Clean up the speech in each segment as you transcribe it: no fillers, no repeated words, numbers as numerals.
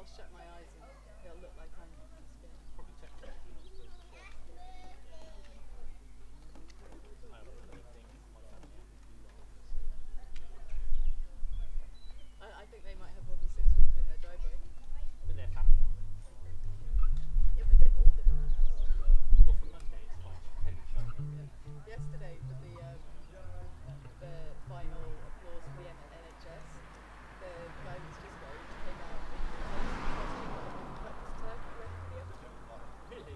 shut my eyes and it'll look like I'm just being... I think they might have more than 6 people in their driveway. But they're family. Yeah, but they all live in the house. Well, for Monday, it's like heavy shopping. Yeah. Yesterday, for the final applause for the NHS, the guy who's just going came out in the cooked turkey ready for the oven. Really?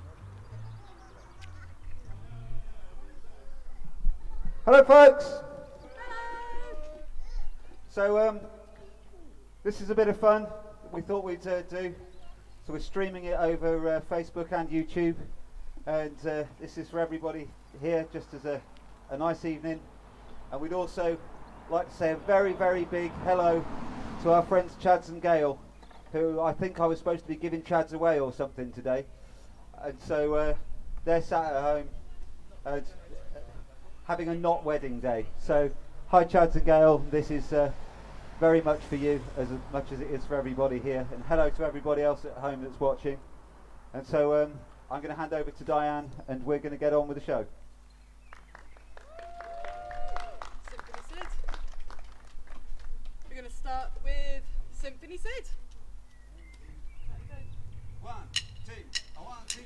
Hello, folks. Hello! So, this is a bit of fun that we thought we'd do. So we're streaming it over Facebook and YouTube, and this is for everybody here, just as a nice evening. And we'd also like to say a very, very big hello to our friends Chads and Gail, who I think I was supposed to be giving Chads away or something today. And so they're sat at home and having a not wedding day. So hi Chads and Gail, this is very much for you as much as it is for everybody here, and hello to everybody else at home that's watching. And so I'm going to hand over to Diane and we're going to get on with the show. Symphony Sid. We're going to start with Symphony Sid. 1, 2, 1, 2,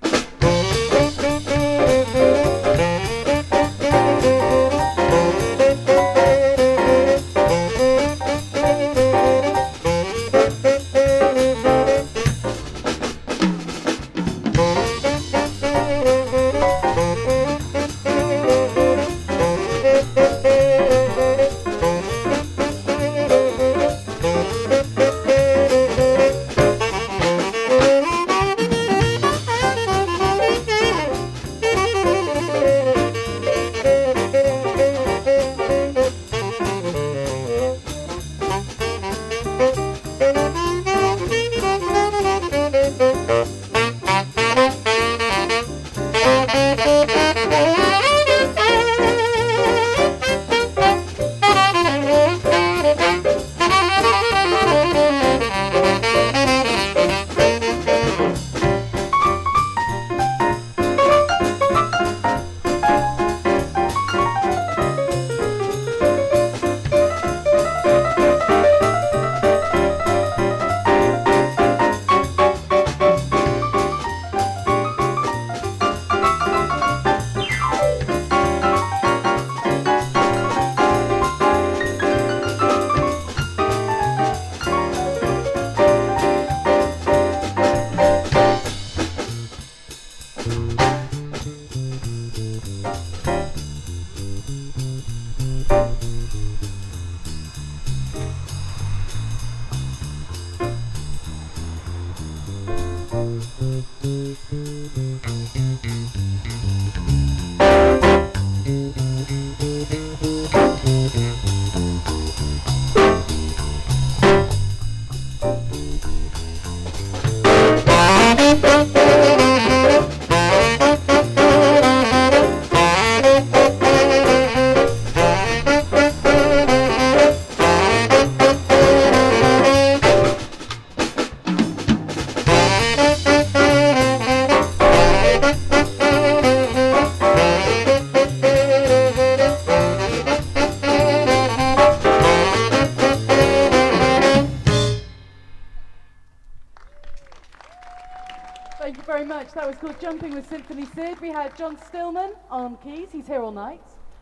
Thank you very much. That was called Jumping with Symphony Sid. We had John Stillman on keys, he's here all night.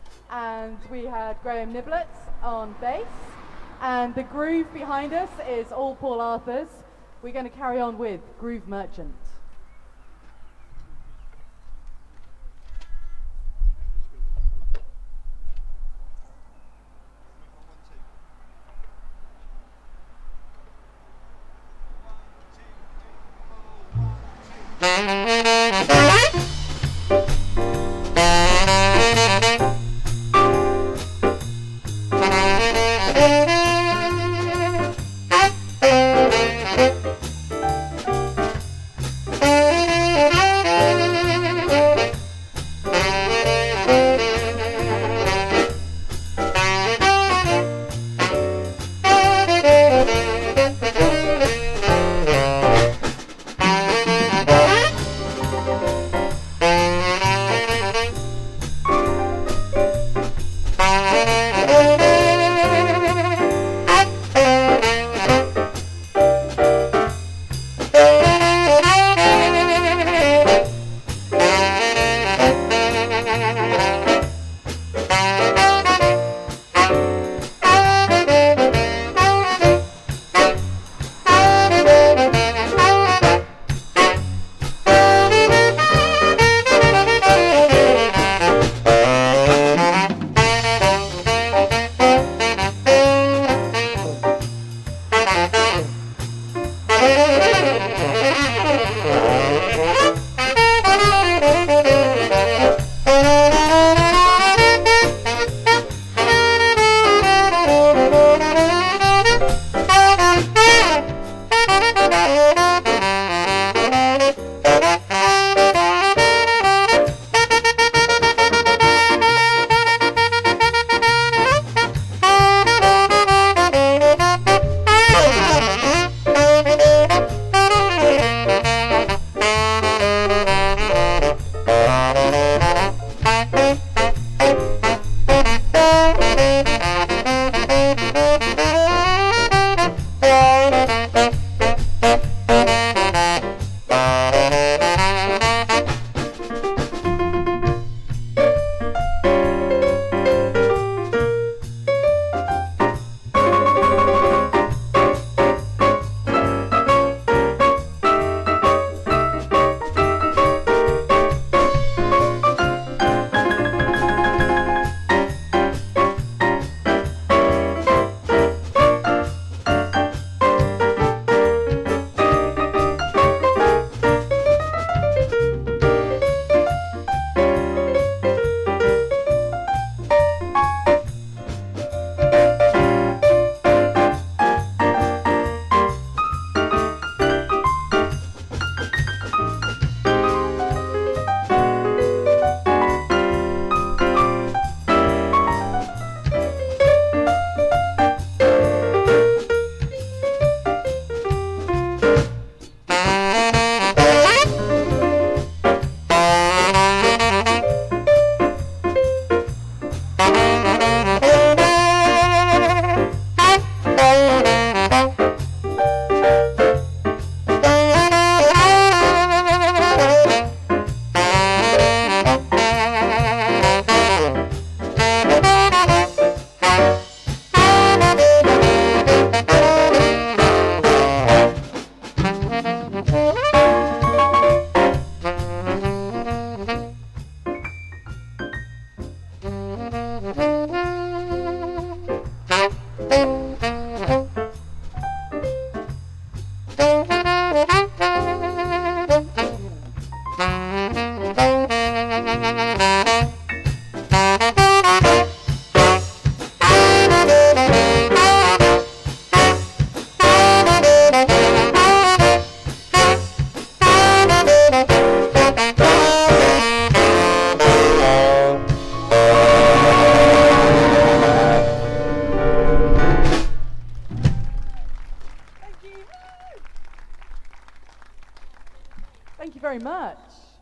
And we had Graham Nibblett on bass. And the groove behind us is all Paul Arthur's. We're going to carry on with Groove Merchant. very much.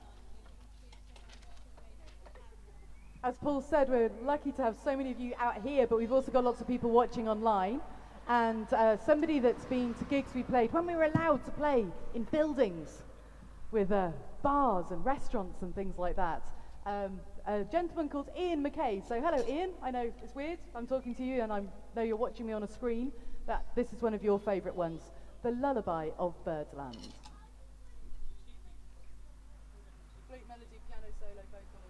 As Paul said, we're lucky to have so many of you out here, but we've also got lots of people watching online. And somebody that's been to gigs we played when we were allowed to play in buildings with bars and restaurants and things like that. A gentleman called Ian McKay. So hello Ian, I know it's weird, I'm talking to you and I know you're watching me on a screen, but this is one of your favourite ones, The Lullaby of Birdland. Flute, melody, piano, solo, vocals.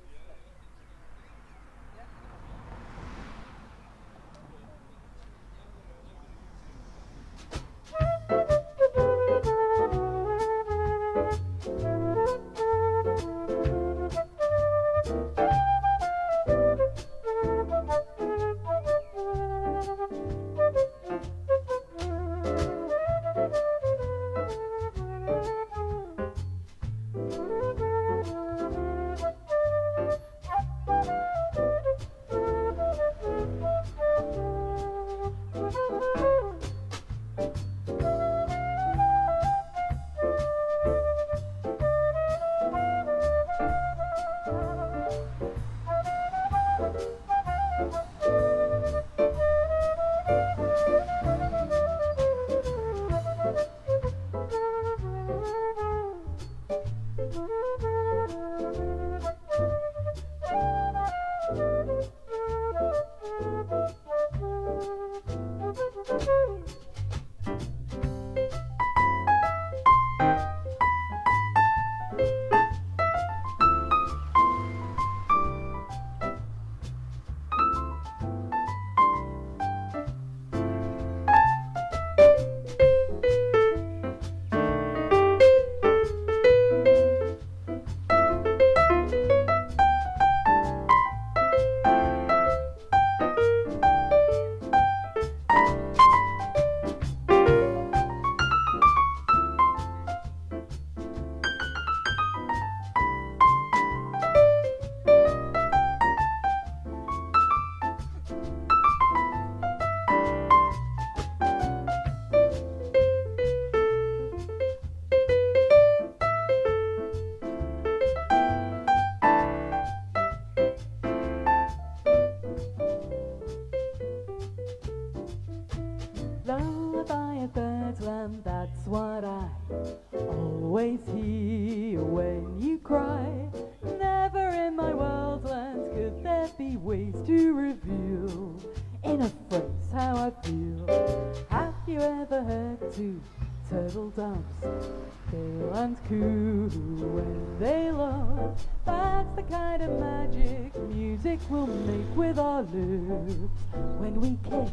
Lullaby of Birdland, that's what I always hear when you cry. Never in my worldland could there be ways to reveal in a phrase how I feel. Have you ever heard two turtle doves pale and cool when they love? That's the kind of magic music we'll make with our lips when we kiss.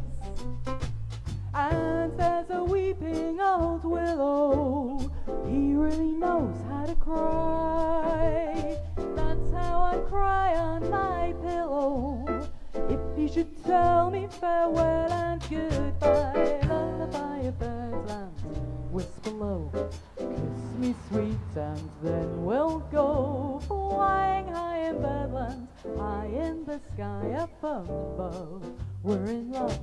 And there's a weeping old willow, he really knows how to cry. That's how I cry on my pillow, if you should tell me farewell and goodbye. Lullaby of Birdland, whisper low, kiss me sweet and then we'll go flying high in Birdland, high in the sky up above. We're in love.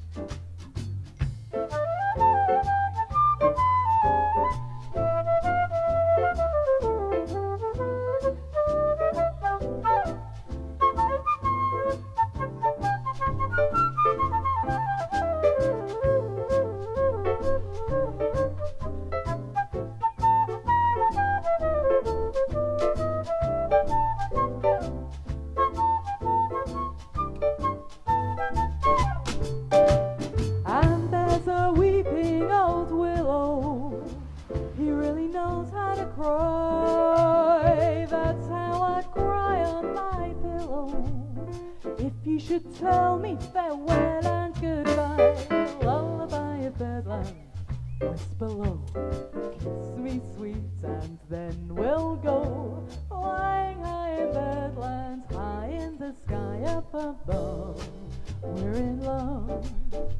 Tell me farewell and goodbye. Lullaby of Birdland, whisper low, kiss me sweet and then we'll go flying high in Birdland, high in the sky up above. We're in love.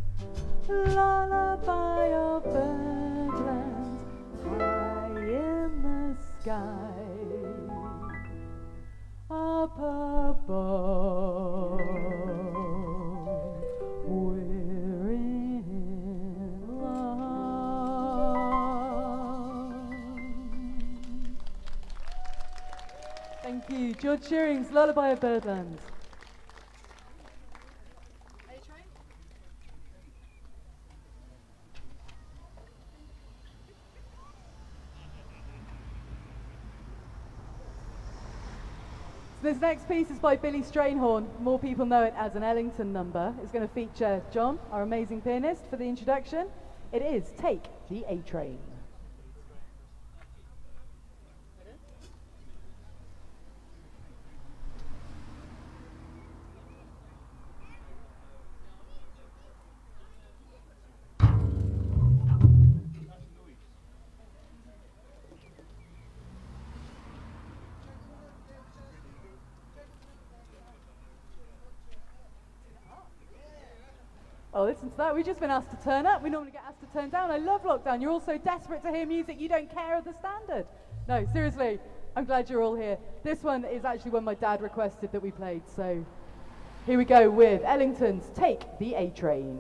Lullaby of Birdland, high in the sky up above. We're in love. George Shearing's Lullaby of Birdland. So this next piece is by Billy Strainhorn. More people know it as an Ellington number. It's going to feature John, our amazing pianist, for the introduction. It is Take the A-Train. Oh, listen to that. We've just been asked to turn up. We normally get asked to turn down. I love lockdown. You're all so desperate to hear music, you don't care of the standard. No, seriously, I'm glad you're all here. This one is actually one my dad requested that we played. So here we go with Ellington's Take the A-Train.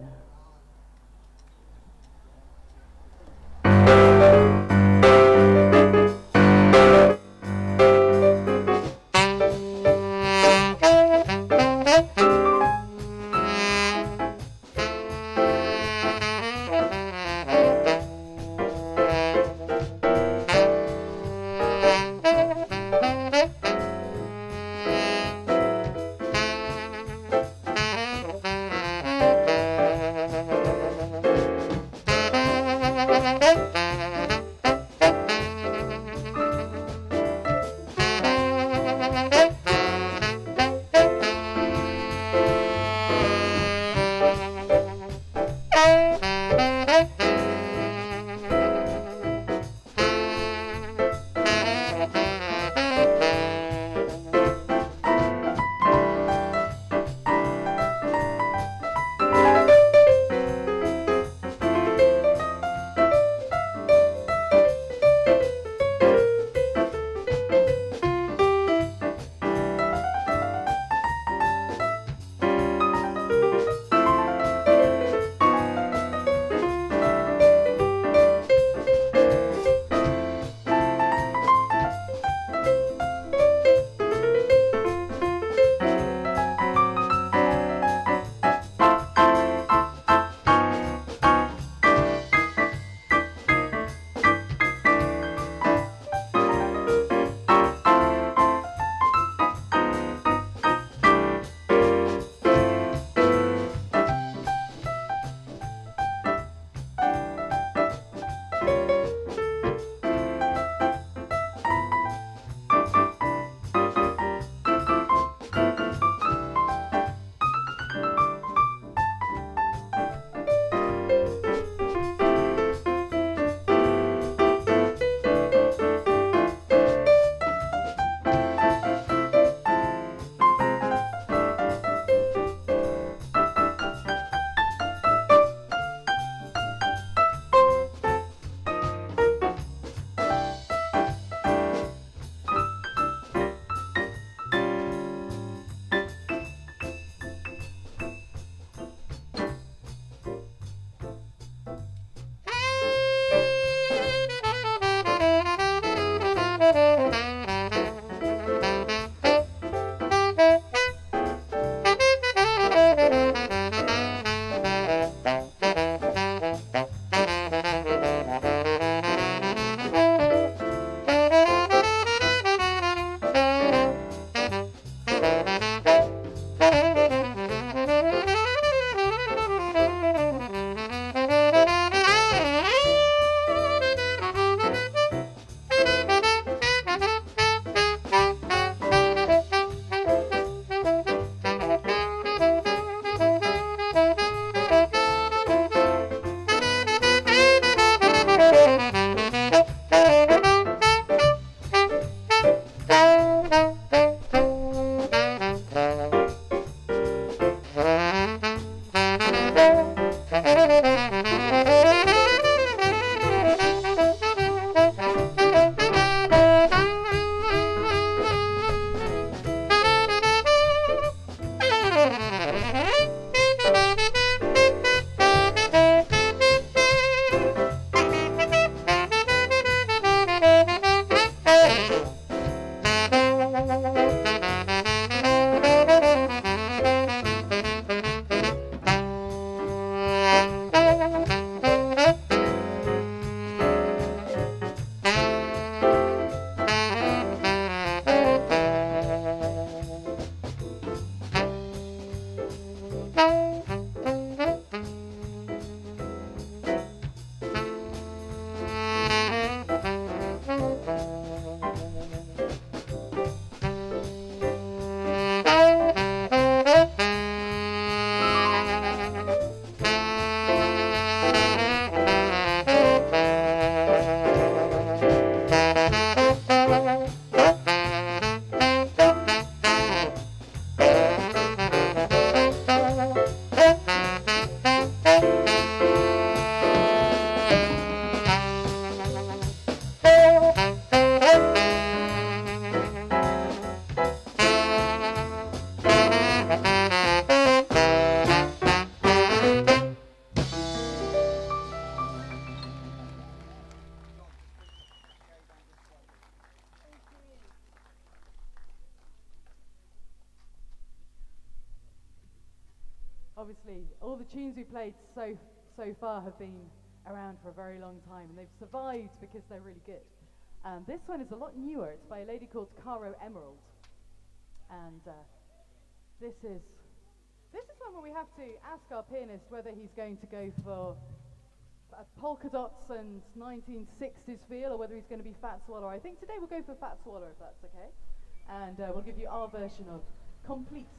obviously, all the tunes we played so far have been around for a very long time, and they've survived because they're really good. And this one is a lot newer. It's by a lady called Caro Emerald, and this is one where we have to ask our pianist whether he's going to go for polka dots and 1960s feel, or whether he's going to be Fat Swallow. I think today we'll go for Fat Swallow, if that's okay, and we'll give you our version of Complete.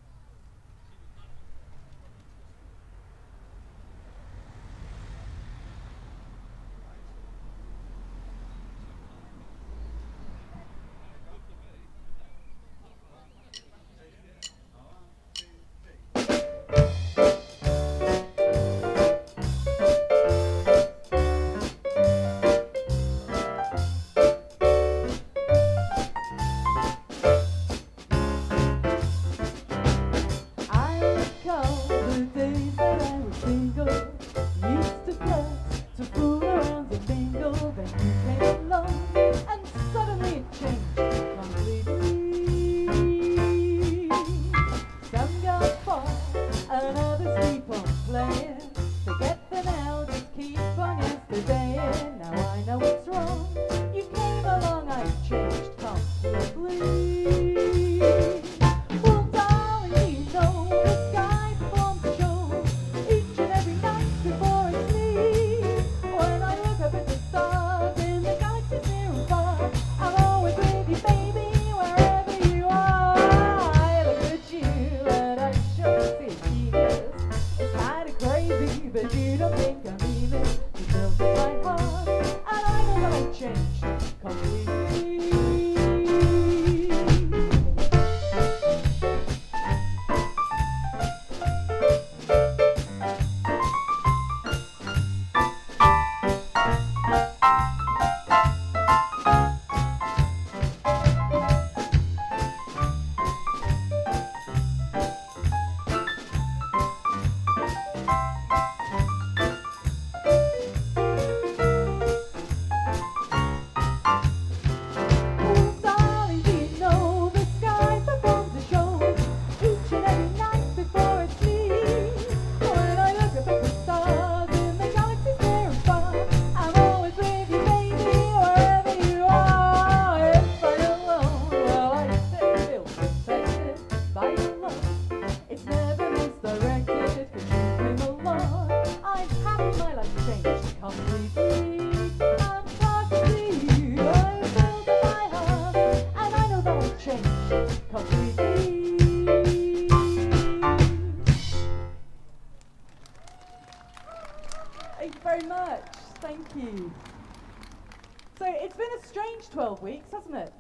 So it's been a strange 12 weeks, hasn't it?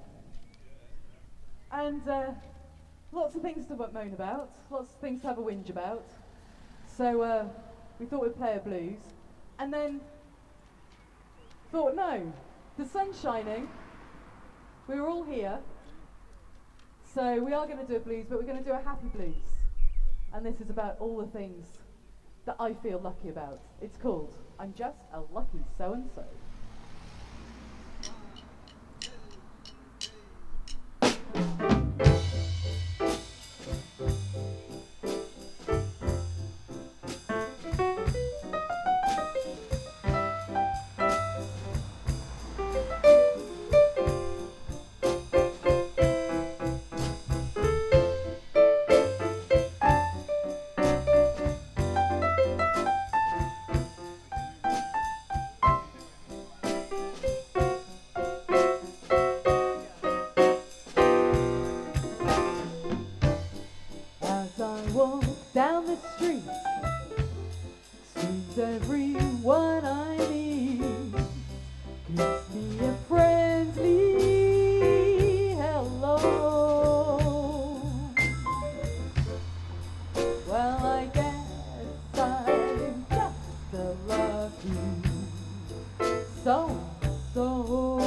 And lots of things to moan about, lots of things to have a whinge about. So we thought we'd play a blues, and then thought, no, the sun's shining, we were all here, so we are going to do a blues, but we're going to do a happy blues. And this is about all the things that I feel lucky about. It's called I'm Just a Lucky So-and-So. Down the street, seems everyone I meet gives me a friendly hello. Well, I guess I'm just a lucky so-and-so.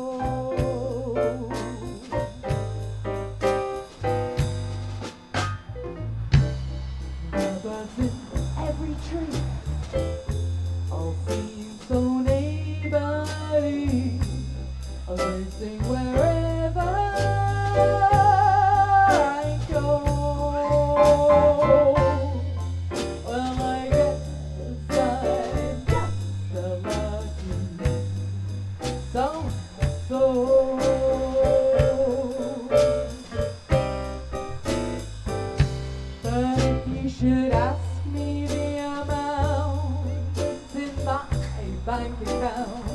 Every tree, all seems so neighborly, racing wherever I go. me the amount in my bank account.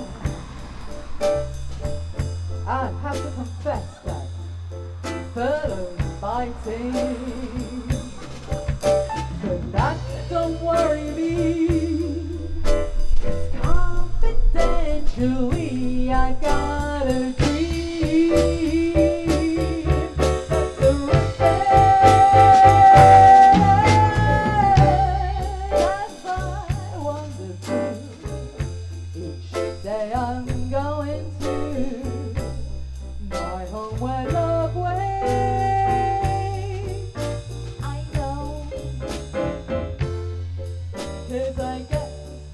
I have to confess that furlough's biting, but that don't worry me, 'cause confidentially I got a dream that's a that's I wonder too. Each day I'm going to my home where love waits. I know, 'cause I guess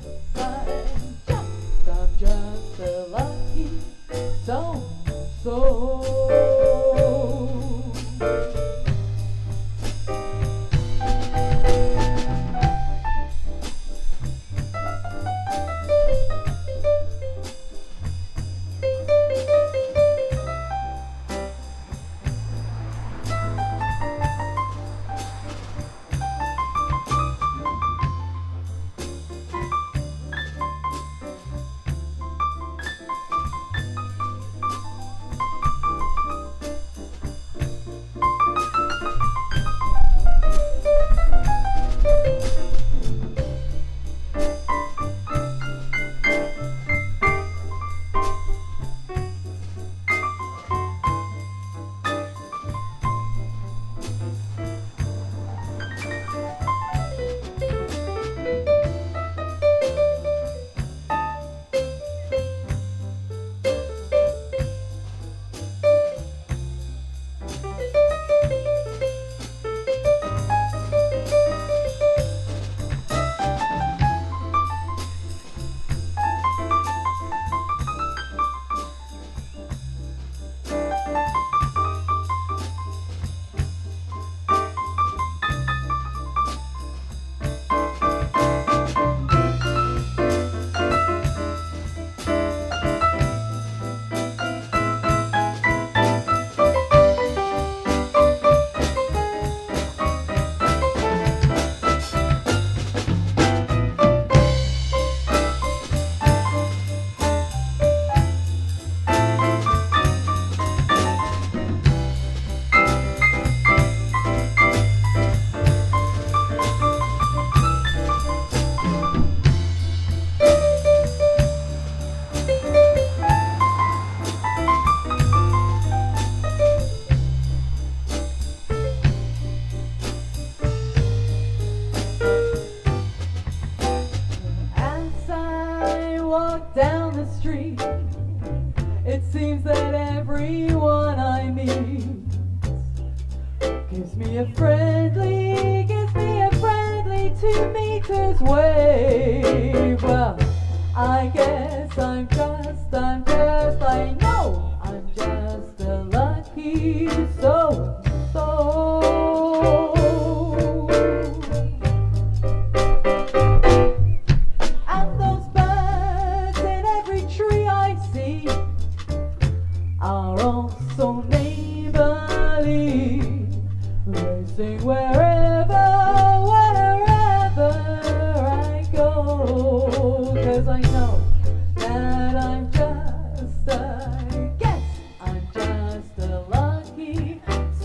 I'm just a lucky so-so. Down the street, it seems that everyone I meet gives me a friendly 2 meters wave. Well, I guess I know I'm just a lucky so-so. And those birds in every tree I see are also neighborly, racing wherever I go, 'cause I know that I'm just a lucky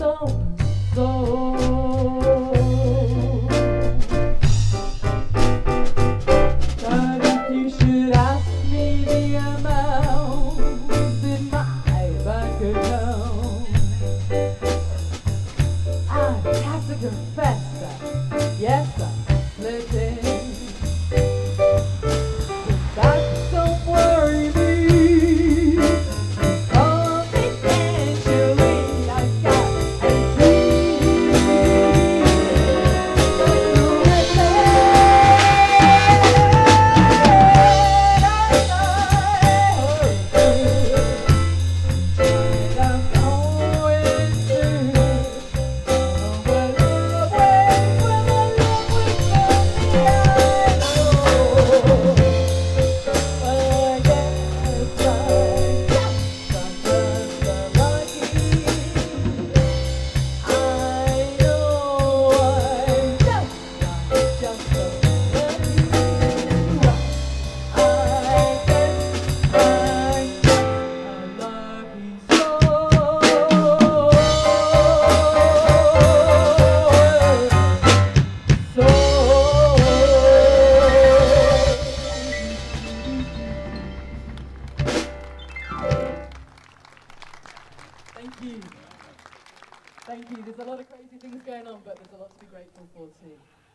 but there's a lot to be grateful for too.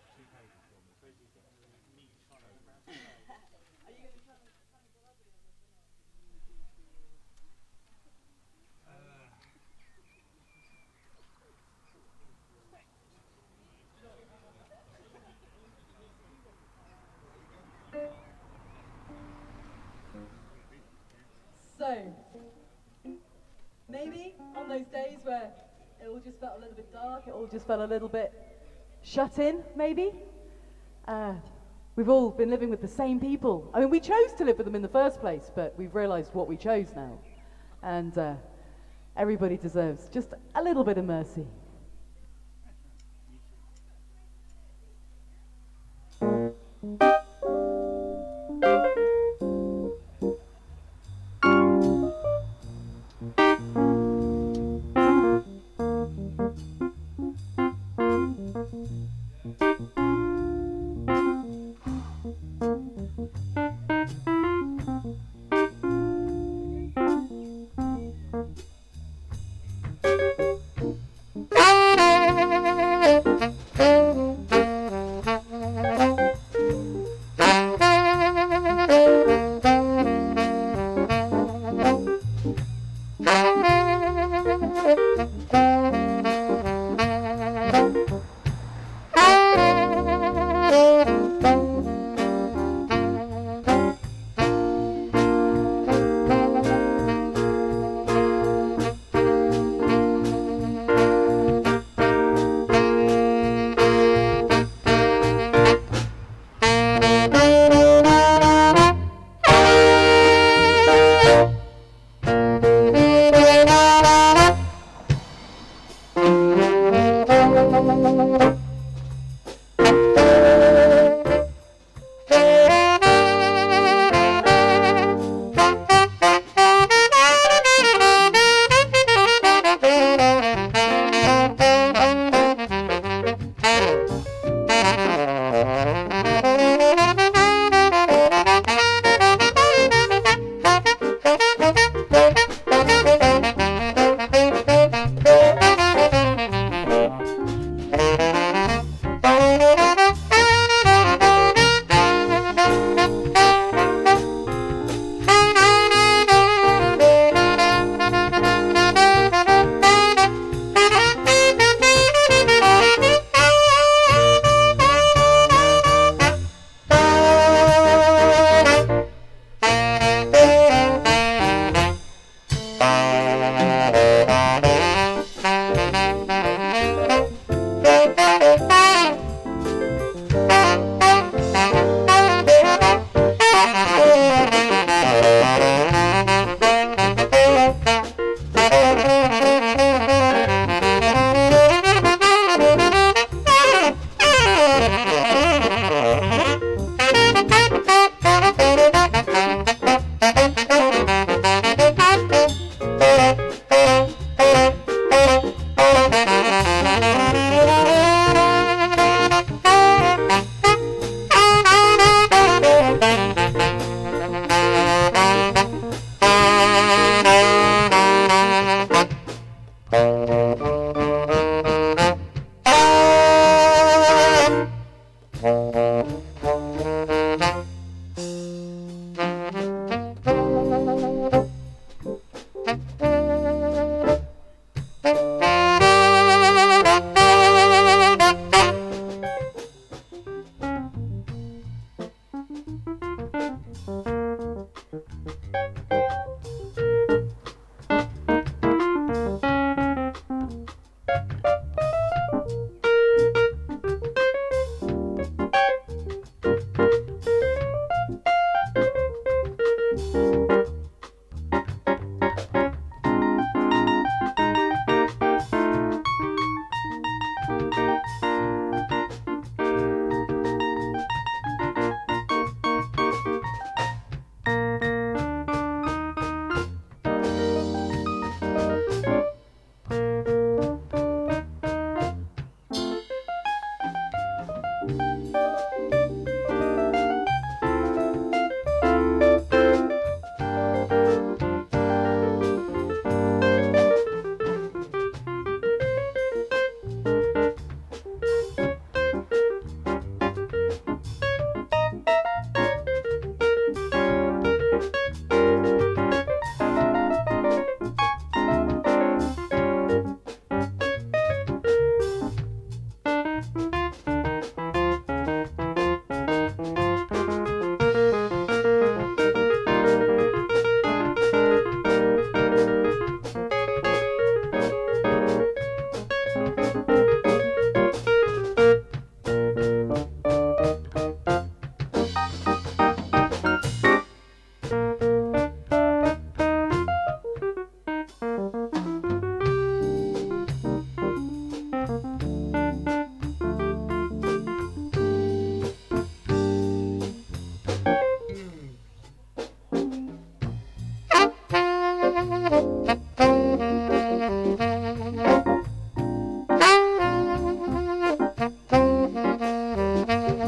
So, maybe on those days where it all just felt a little bit dark, it all just felt a little bit shut in, maybe. We've all been living with the same people. I mean, we chose to live with them in the first place, but we've realized what we chose now. And everybody deserves just a little bit of mercy.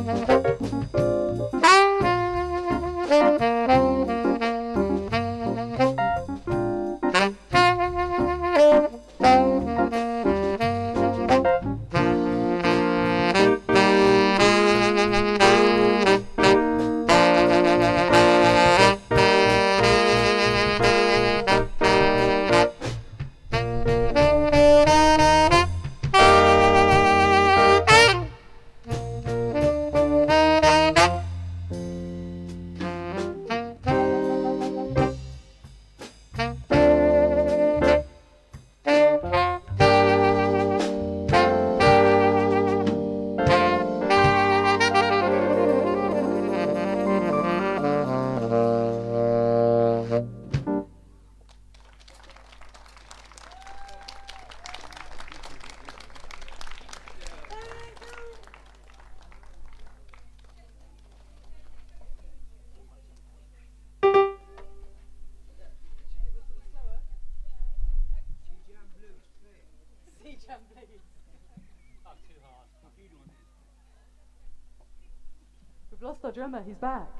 We've lost our drummer, he's back.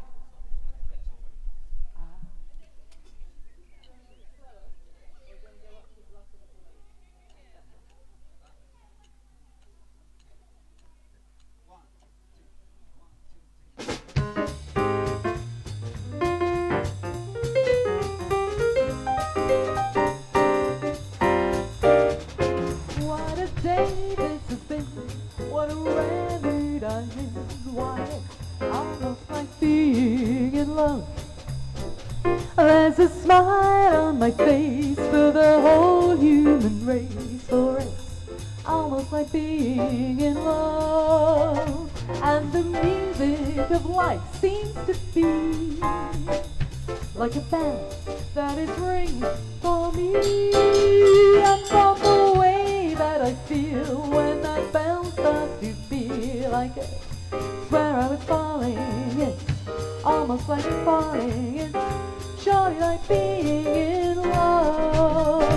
What a day this has been, what a rare mood I'm in. Why, almost like being in love. There's a smile on my face for the whole human race, for it's almost like being in love. And the music of life seems to be like a bell that is ringing for me. And from the way that I feel when that bell starts to feel like I swear I was falling, it's almost like falling, it's surely like being in love.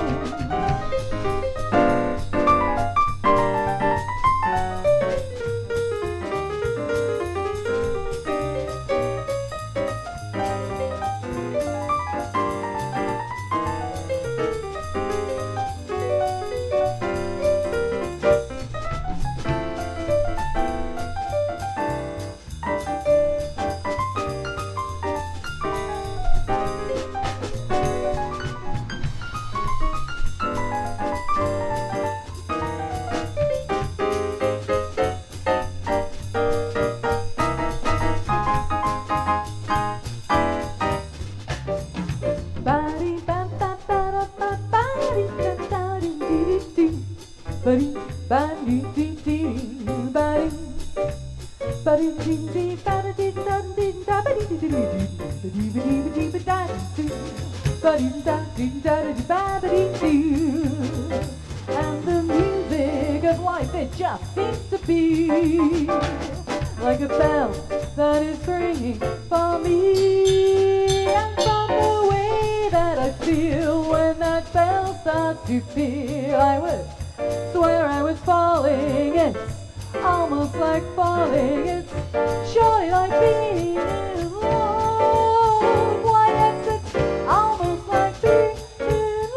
And the music of life, it just seems to be like a bell that is ringing for me. And from the way that I feel when that bell starts to feel, I would swear I was falling. It's almost like falling, it's surely like being in love. Why, yes, it's almost like being in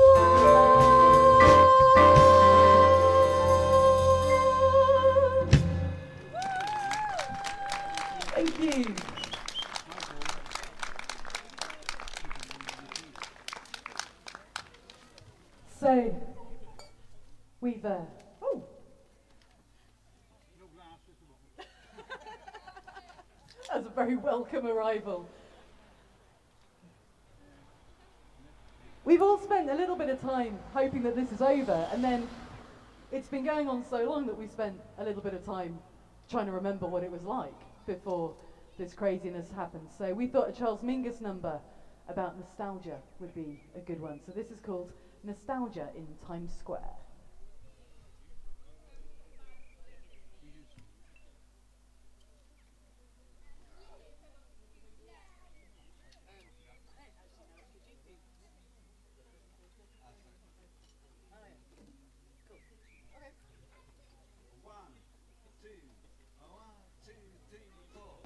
love. Thank you. So, we've oh. That's a very welcome arrival. We've all spent a little bit of time hoping that this is over, and then it's been going on so long that we spent a little bit of time trying to remember what it was like before this craziness happened. So we thought a Charles Mingus number about nostalgia would be a good one. So this is called Nostalgia in Times Square.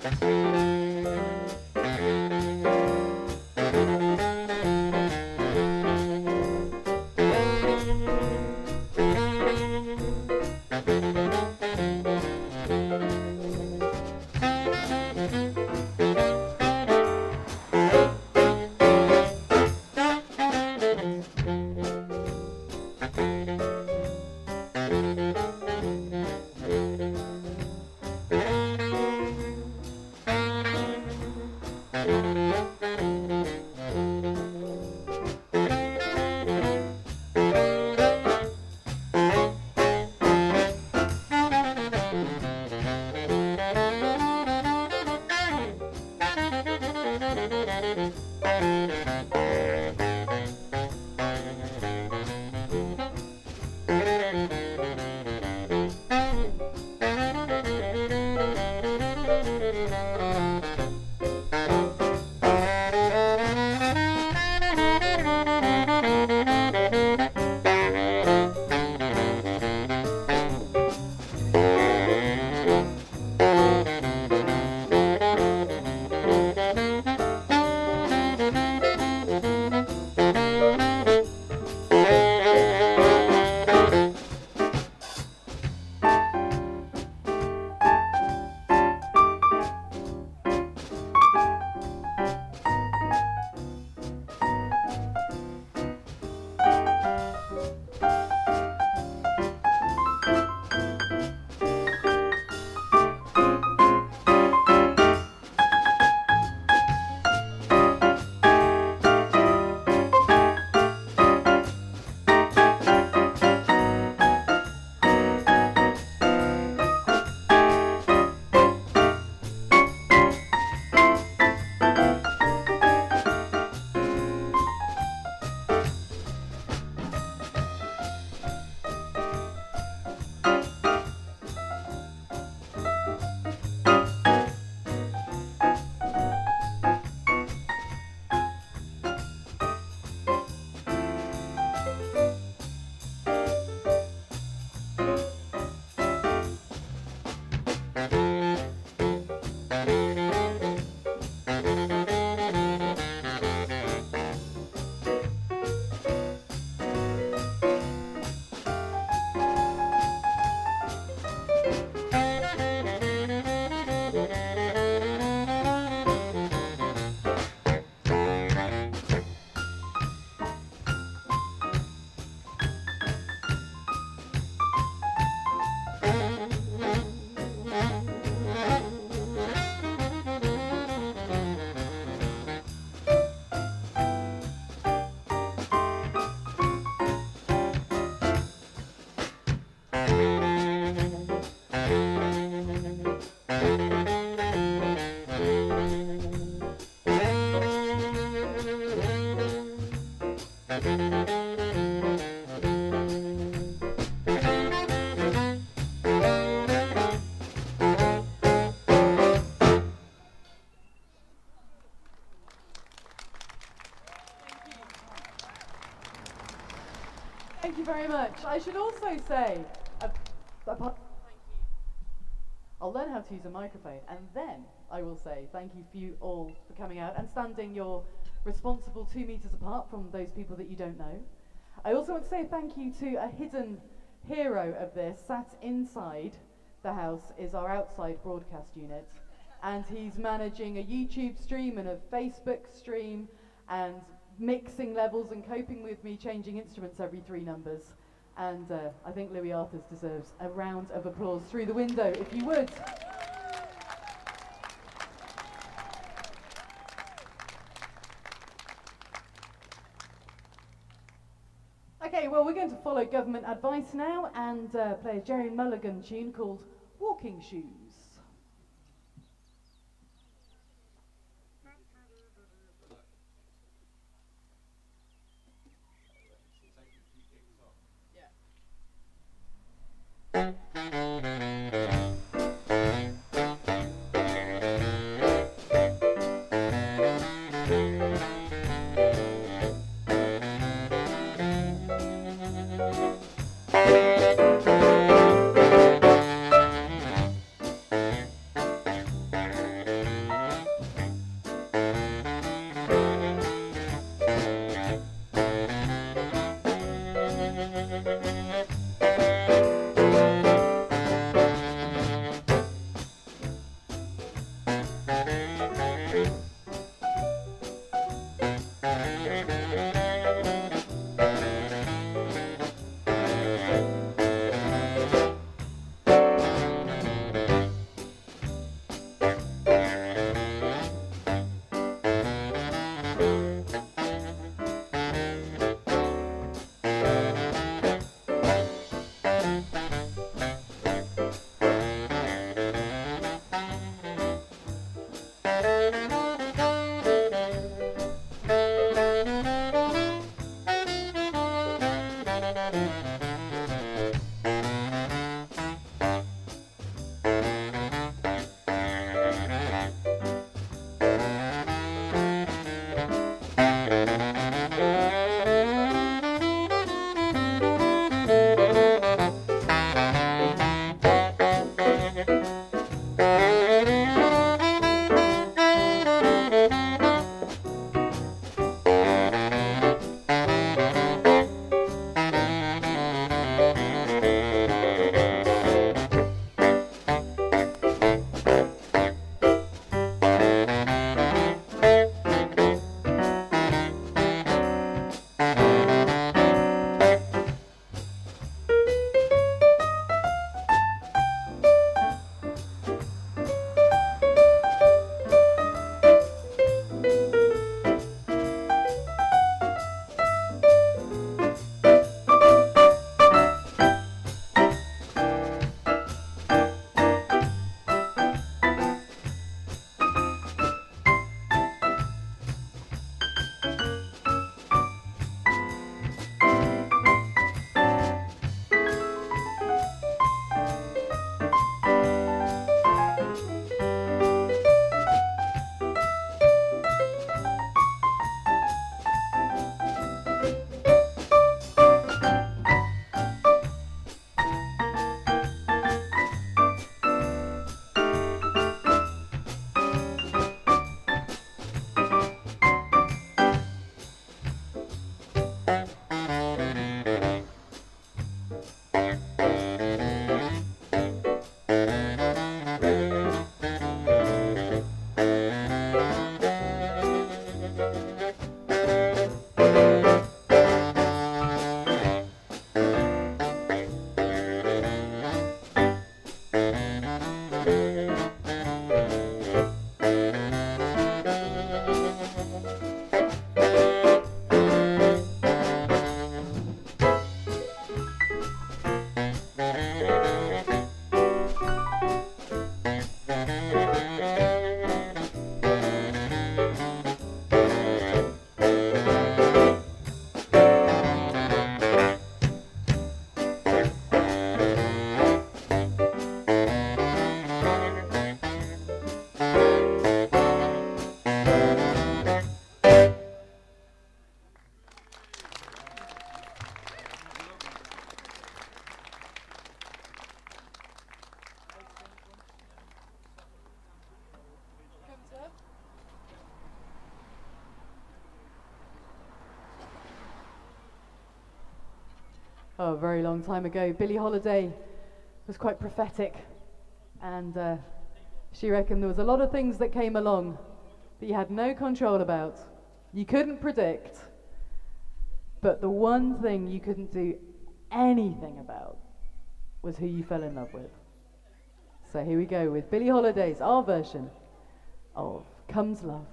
Thank you very much. I should also say, I'll learn how to use a microphone, and then I will say thank you for you all for coming out and standing your responsible 2 meters apart from those people that you don't know. I also want to say thank you to a hidden hero of this, sat inside the house is our outside broadcast unit, and he's managing a YouTube stream and a Facebook stream and mixing levels and coping with me changing instruments every 3 numbers. And I think Louis Arthurs deserves a round of applause through the window, if you would. Okay, well, we're going to follow government advice now and play a Jerry Mulligan tune called Walking Shoes. a very long time ago. Billie Holiday was quite prophetic, and she reckoned there was a lot of things that came along that you had no control about, you couldn't predict, but the one thing you couldn't do anything about was who you fell in love with. So here we go with Billie Holiday's, our version of Comes Love.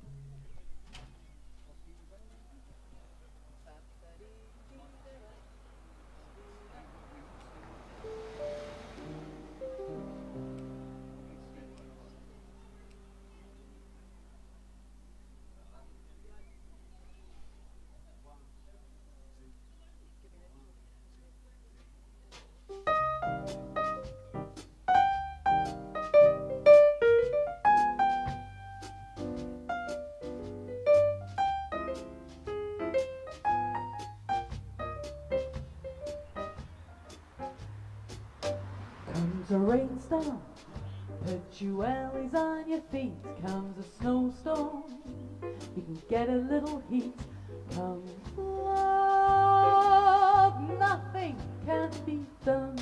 Comes a rainstorm, put your wellies on your feet. Comes a snowstorm, you can get a little heat. Comes love, nothing can be done.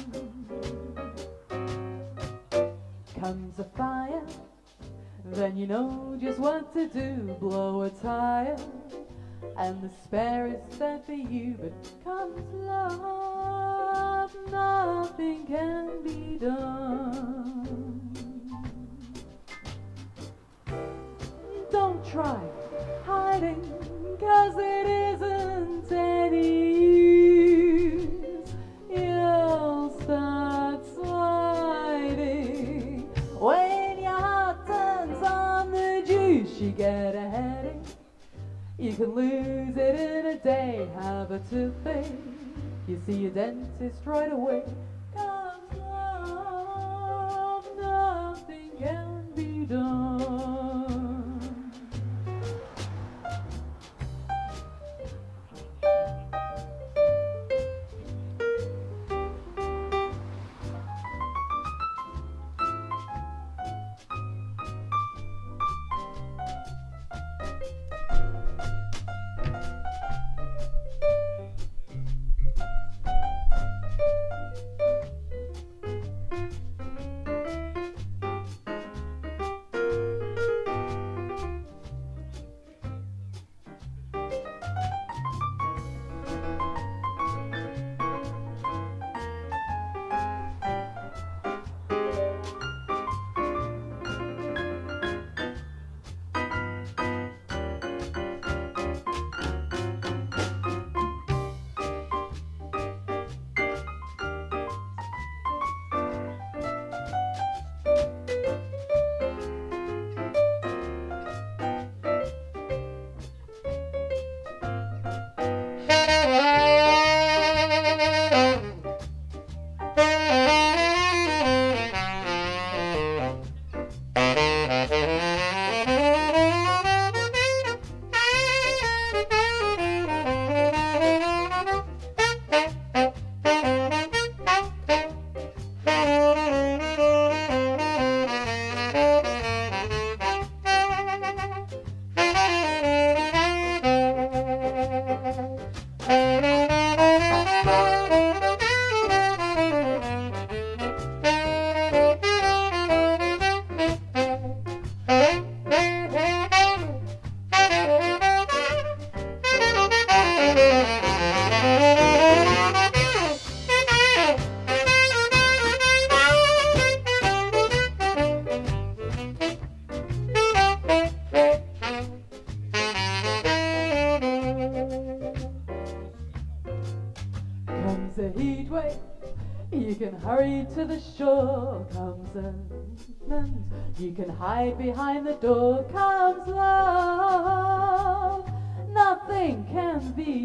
Comes a fire, then you know just what to do. Blow a tire, and the spare is there for you. But comes love, nothing can be done. Don't try hiding, 'cause it isn't any use. You'll start sliding when your heart turns on the juice. You get a headache, you can lose it in a day. Have a toothache, you see a dentist right away. 'Cause love, nothing can be done. Hurry to the shore, comes a land. You can hide behind the door, comes love. Nothing can be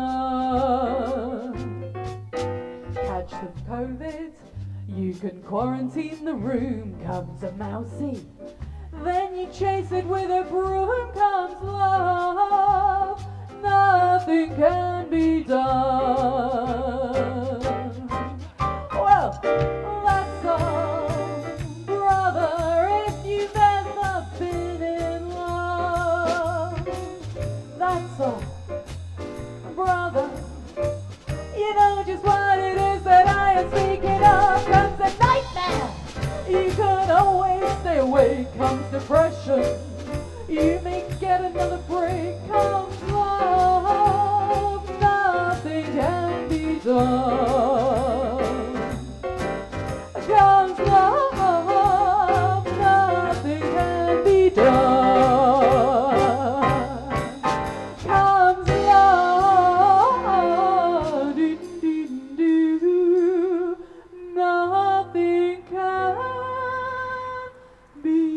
done. Catch the COVID, you can quarantine the room, comes a mousey. Then you chase it with a broom, comes love. Nothing can be done. That's all, brother, if you've ever been in love. That's all, brother, you know just comes depression. You may get another break. Comes love, nothing can be done. Comes love, nothing can be done. Comes love, do-do-do, nothing can be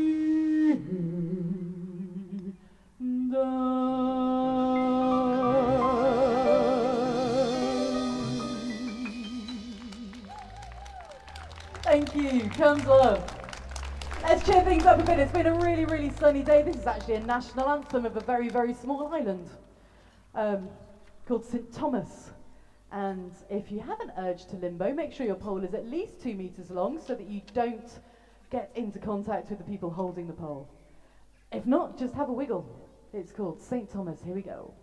Thank you. Comes love. Let's cheer things up a bit. It's been a really, really sunny day. This is actually a national anthem of a very, very small island called St. Thomas. And if you have an urge to limbo, make sure your pole is at least 2 meters long so that you don't get into contact with the people holding the pole. If not, just have a wiggle. It's called St. Thomas. Here we go.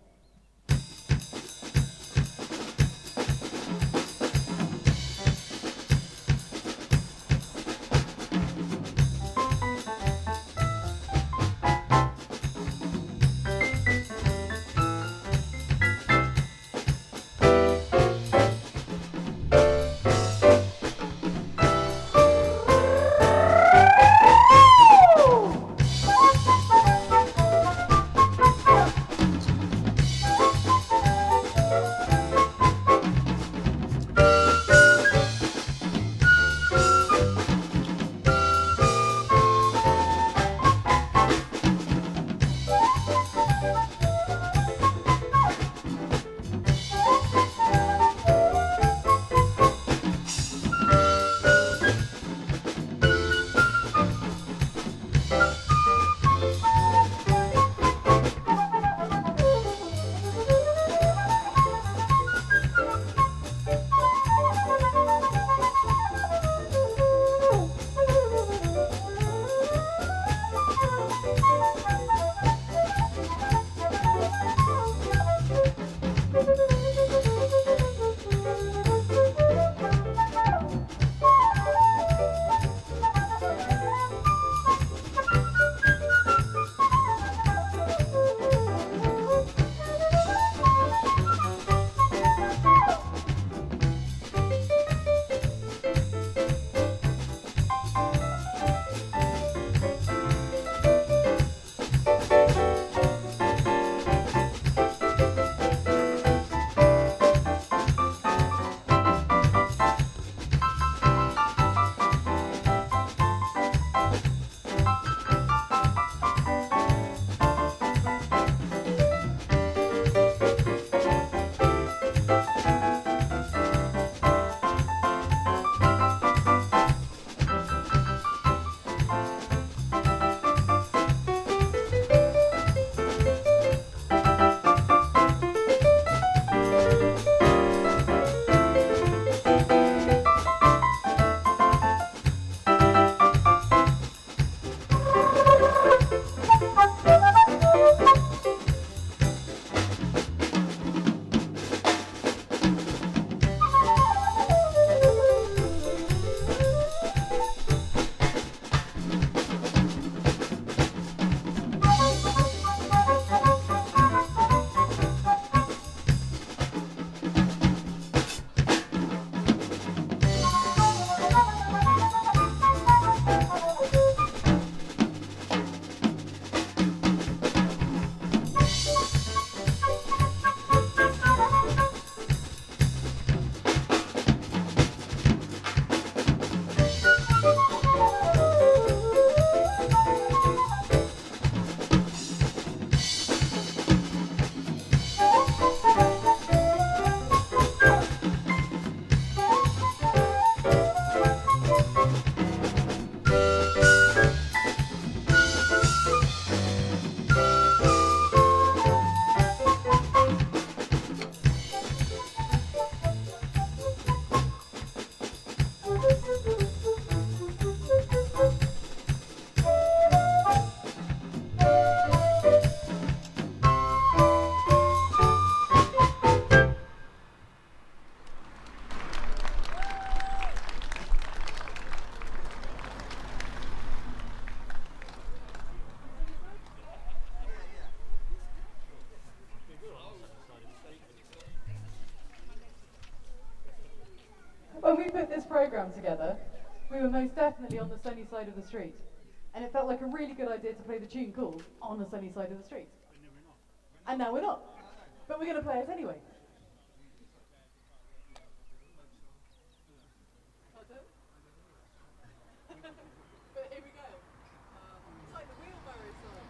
programme together, we were most definitely on the sunny side of the street. And it felt like a really good idea to play the tune called On the Sunny Side of the Street. And now we're not. But we're going to play it anyway. But here we go. It's like the wheelbarrow song.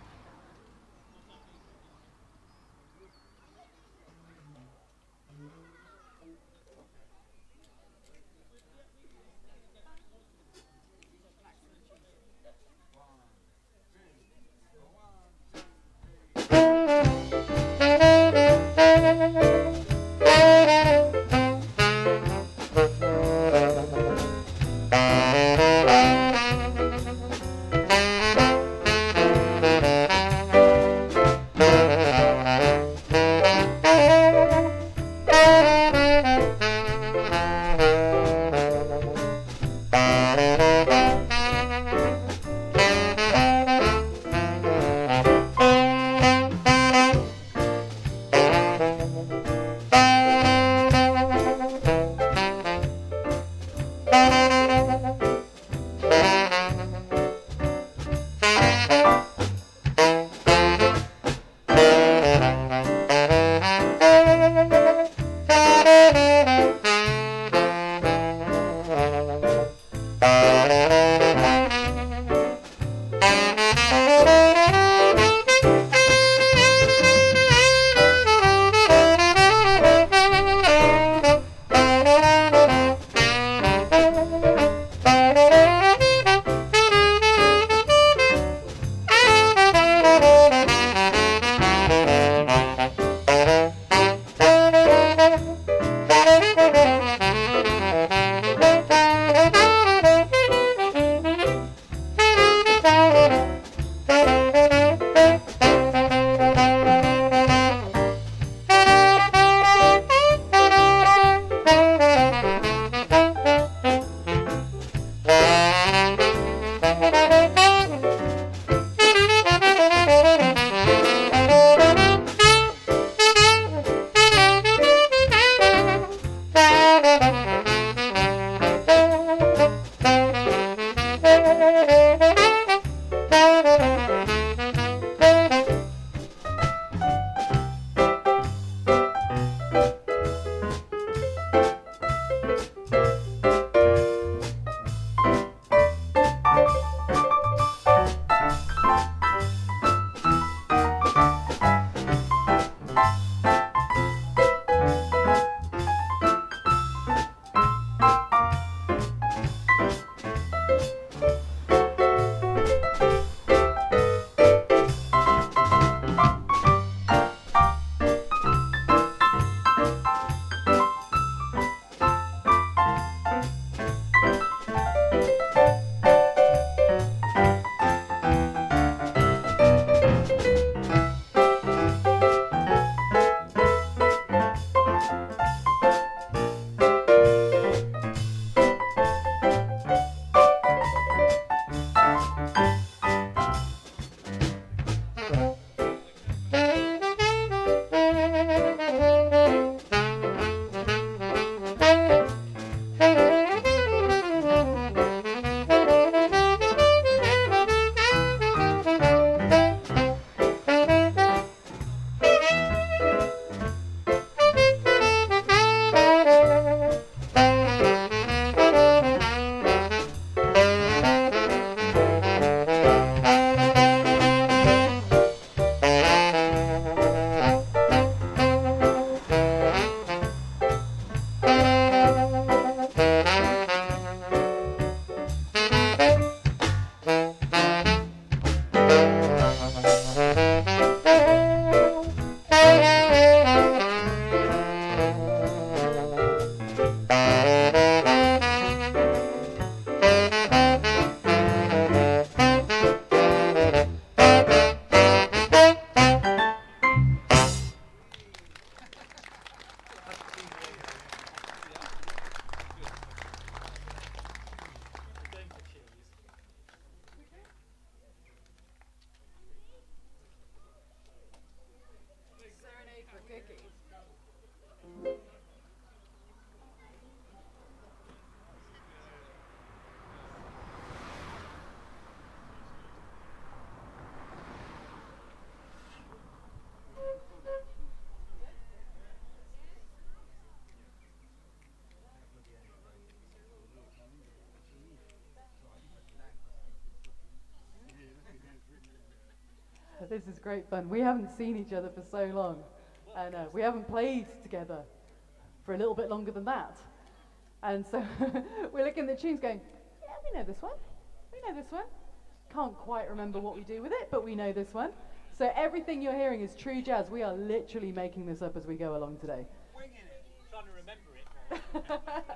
This is great fun. We haven't seen each other for so long, and we haven't played together for a little bit longer than that. And so we're looking at the tunes going, yeah, we know this one. We know this one. Can't quite remember what we do with it, but we know this one. So everything you're hearing is true jazz. We are literally making this up as we go along today. Winging it. Trying to remember it more.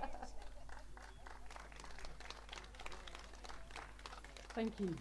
Thank you.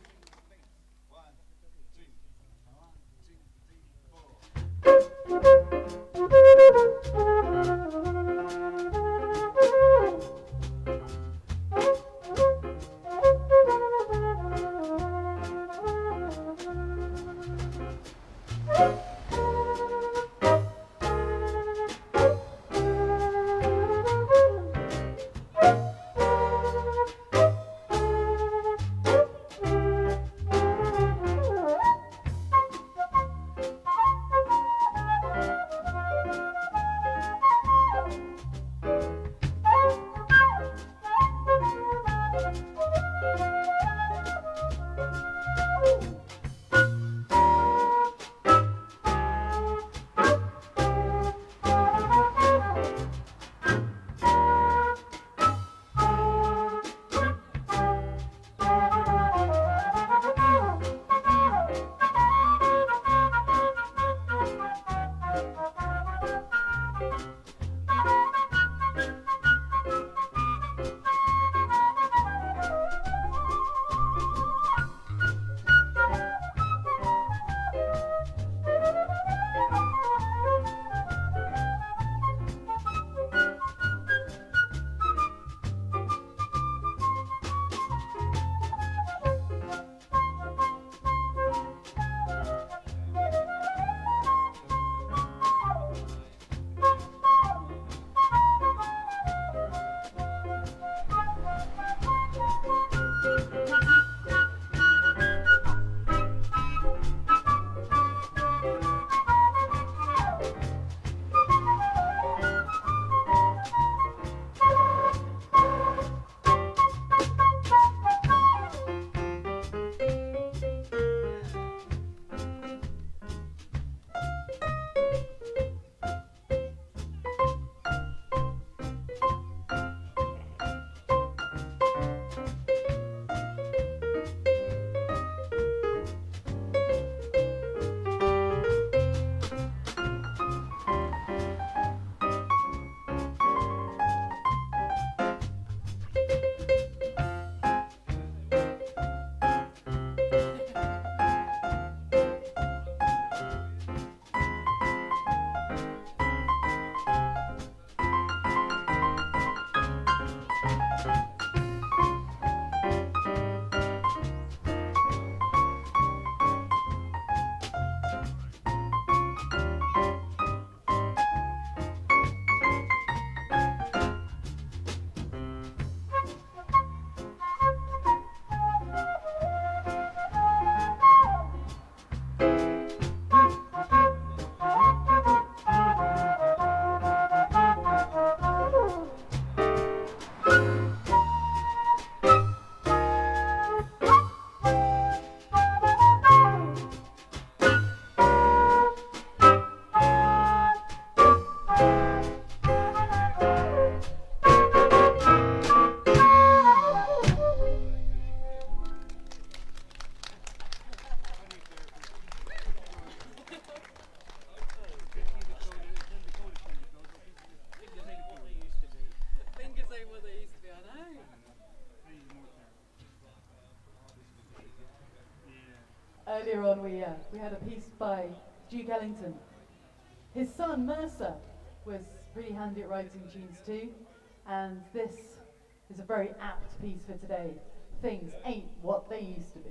Earlier on, we had a piece by Duke Ellington. His son, Mercer, was really handy at writing tunes too, and this is a very apt piece for today. Things ain't what they used to be.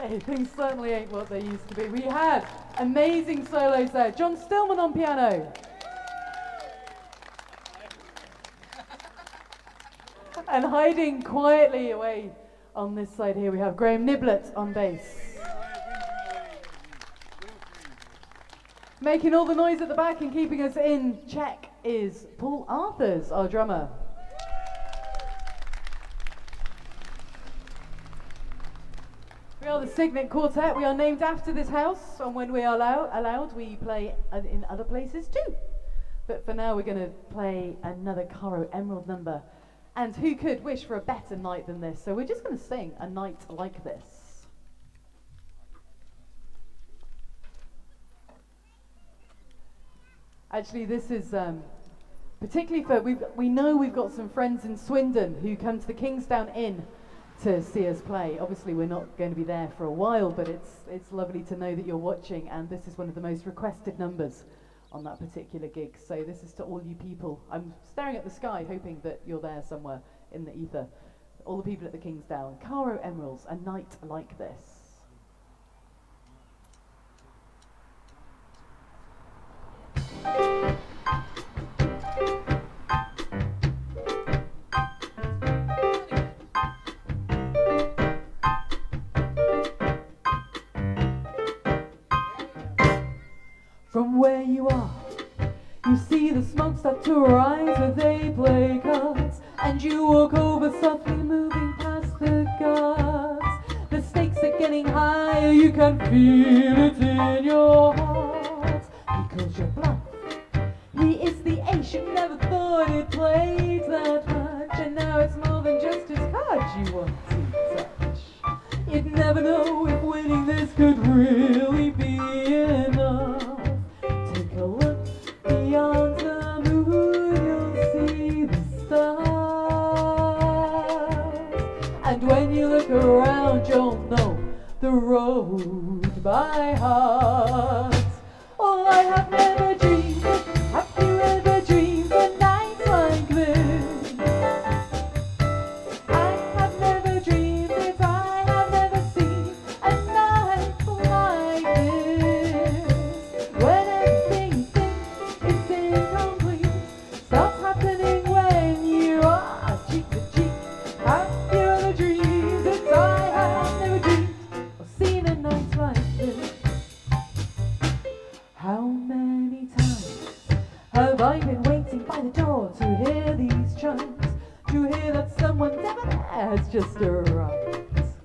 Things certainly ain't what they used to be. We had amazing solos there. John Stillman on piano. And hiding quietly away on this side here, we have Graham Nibblett on bass. Making all the noise at the back and keeping us in check is Paul Arthurs, our drummer. We are the Cygnet Quartet. We are named after this house, and when we are allowed, we play in other places too. But for now, we're going to play another Caro Emerald number. And who could wish for a better night than this? So we're just going to sing A Night Like This. Actually, this is particularly for, we know we've got some friends in Swindon who come to the Kingsdown Inn to see us play. Obviously, we're not going to be there for a while, but it's lovely to know that you're watching, and this is one of the most requested numbers on that particular gig. So this is to all you people. I'm staring at the sky, hoping that you're there somewhere in the ether. All the people at the Kingsdown. Caro Emeralds, A Night Like This. From where you are, you see the smoke start to rise as they play cards, and you walk over softly, moving past the guards. The stakes are getting higher, you can feel it in your heart. He calls your bluff, he is the ace, you never thought it played that much, and now it's more than just his cards you want to touch. You'd never know if winning this could really be enough. Take a look beyond the moon, you'll see the stars. And when you look around, you'll know the road by heart. Oh, I have never dreamed it. Have you ever dreamed a night like this? I have never dreamed it. I have never seen a night like this. When everything you think is incomplete starts happening when you are cheek to cheek. Have you ever dreamed it? I have never dreamed or seen a night like this. How many times have I been waiting by the door to hear these chimes, to hear that someone never there has just arrived?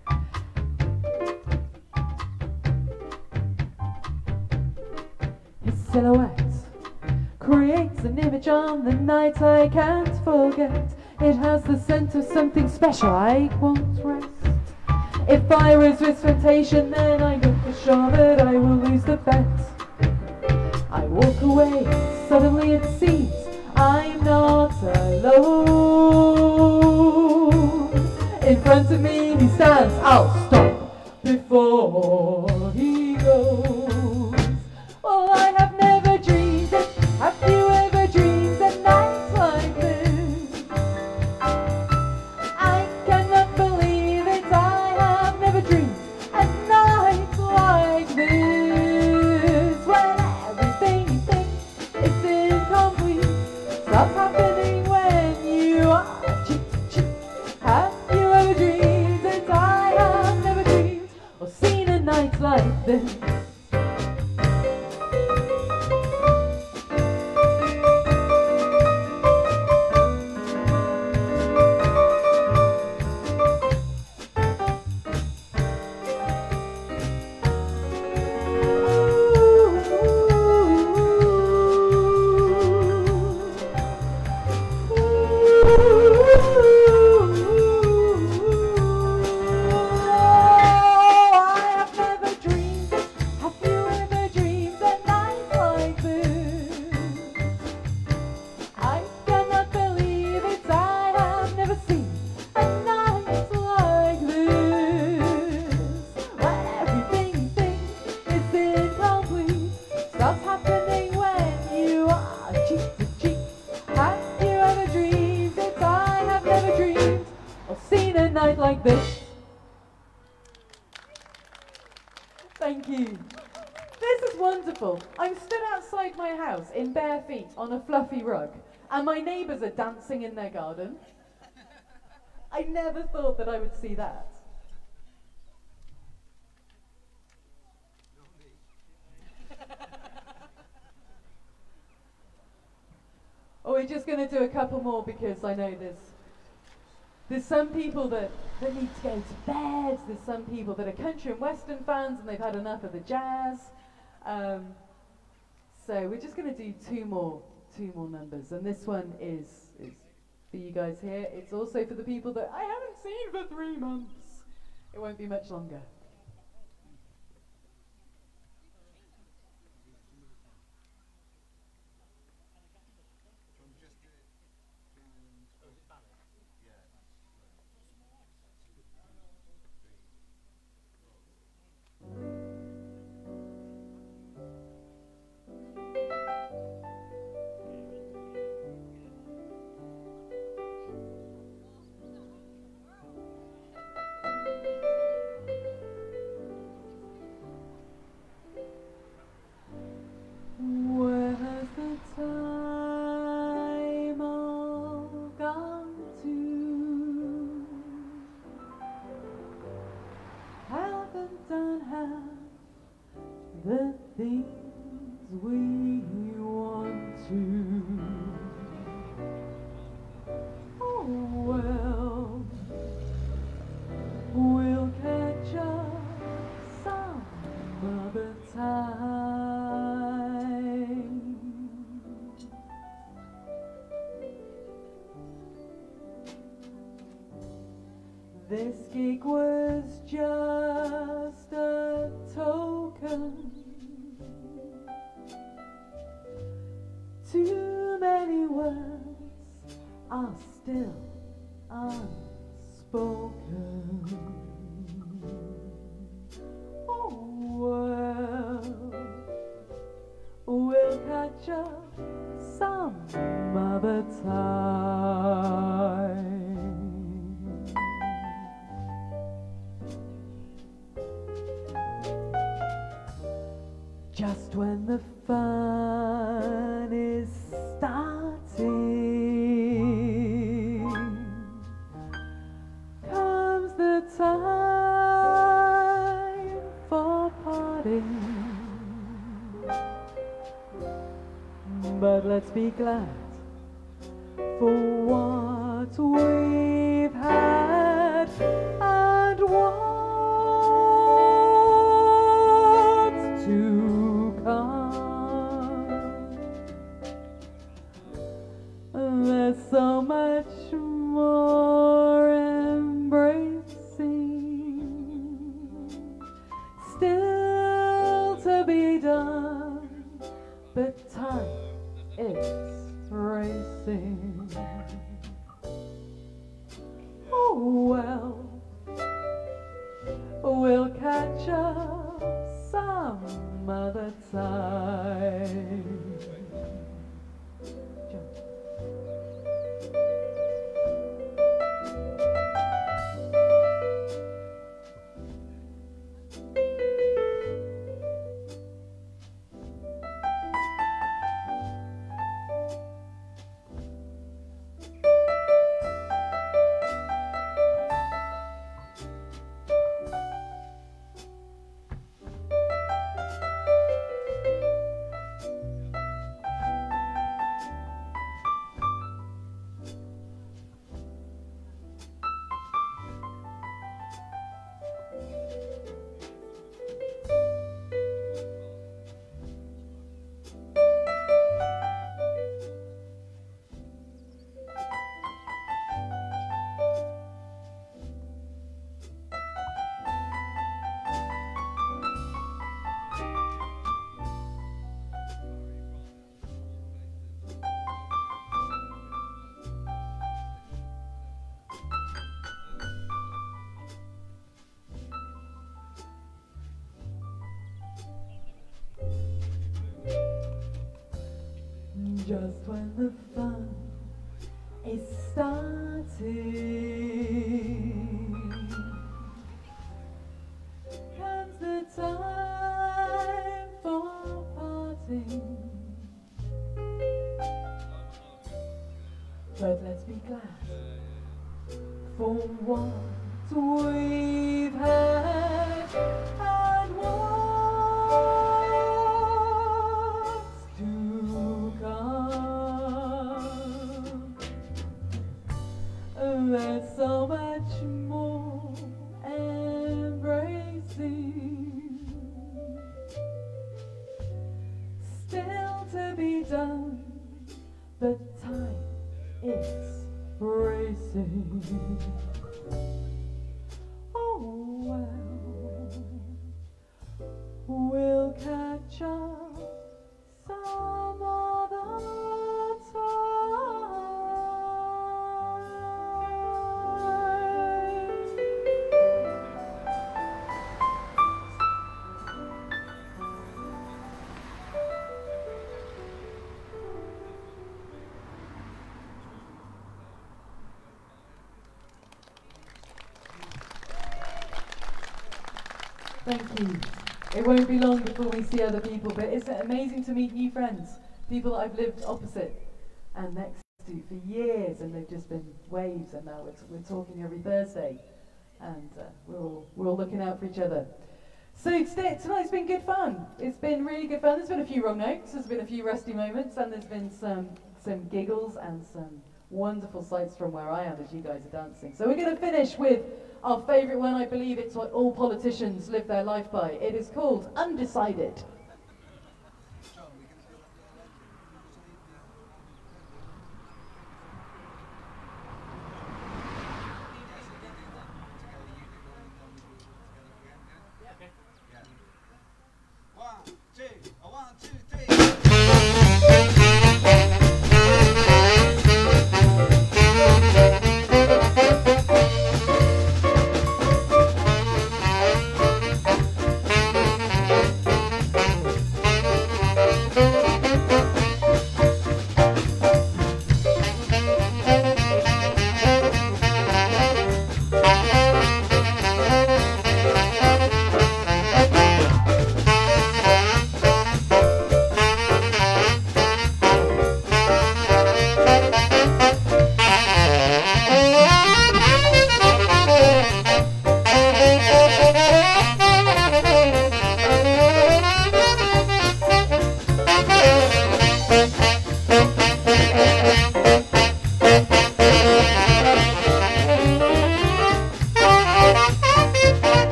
His silhouette creates an image on the night I can't forget. It has the scent of something special, I won't rest. If I resist temptation, then I go for sure that I will lose the bet. I walk away, suddenly it seems I'm not alone. In front of me he stands, I'll stop before he goes. Well, I have never dreamed it. Have you ever dreamed a night like this? I cannot believe it. I have never dreamed a night like this. When everything you think is incomplete starts happening when you are cheek to cheek. Have you ever dreamed it? I have never dreamed or seen a night like this. Thank you. This is wonderful. I'm stood outside my house in bare feet on a fluffy rug, and my neighbours are dancing in their garden. I never thought that I would see that. Oh, we're just going to do a couple more because I know there's some people that need to go to bed. There's some people that are country and western fans and they've had enough of the jazz. So we're just going to do two more numbers, and this one is for you guys here. It's also for the people that I haven't seen for 3 months. It won't be much longer. This gig was just a token. Too many words are still unspoken. Oh well, we'll catch up some other time. Just when the fun is starting, comes the time for parting. But let's be glad for what we've had and what's to come. There's so much more embracing still to be done, but time is racing. Oh well, we'll catch up some other time. Just when the fun is starting, comes the time for what we've had and what's to come. There's so much more embracing still to be done, but time is racing. Oh well, we'll catch up some other time. Thank you. It won't be long before we see other people, but it's amazing to meet new friends, people that I've lived opposite and next to for years, and they've just been waves, and now we're talking every Thursday, and we're all looking out for each other. So tonight's been good fun. It's been really good fun. There's been a few wrong notes, there's been a few rusty moments, and there's been some giggles and some wonderful sights from where I am as you guys are dancing. So we're going to finish with our favourite one. I believe it's what all politicians live their life by. It is called Undecided.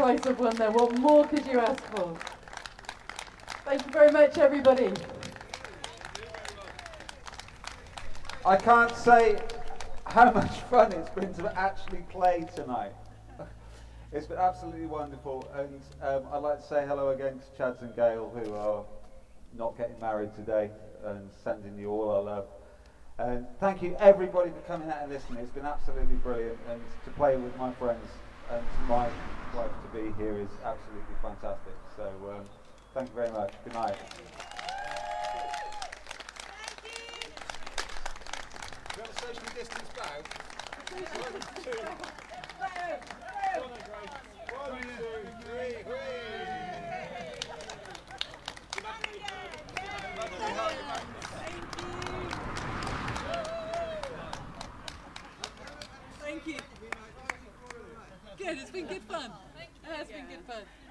slice of one there. What more could you ask for? Thank you very much, everybody. I can't say how much fun it's been to actually play tonight. It's been absolutely wonderful, and I'd like to say hello again to Chads and Gail, who are not getting married today, and sending you all our love. And thank you everybody for coming out and listening. It's been absolutely brilliant, and to play with my friends and my wife to be here is absolutely fantastic. So thank you very much. Good night. Do you have a socially distanced bow? 1, 2. 1, 2, 3. Thank you. Good, it's been good fun. It's been good fun.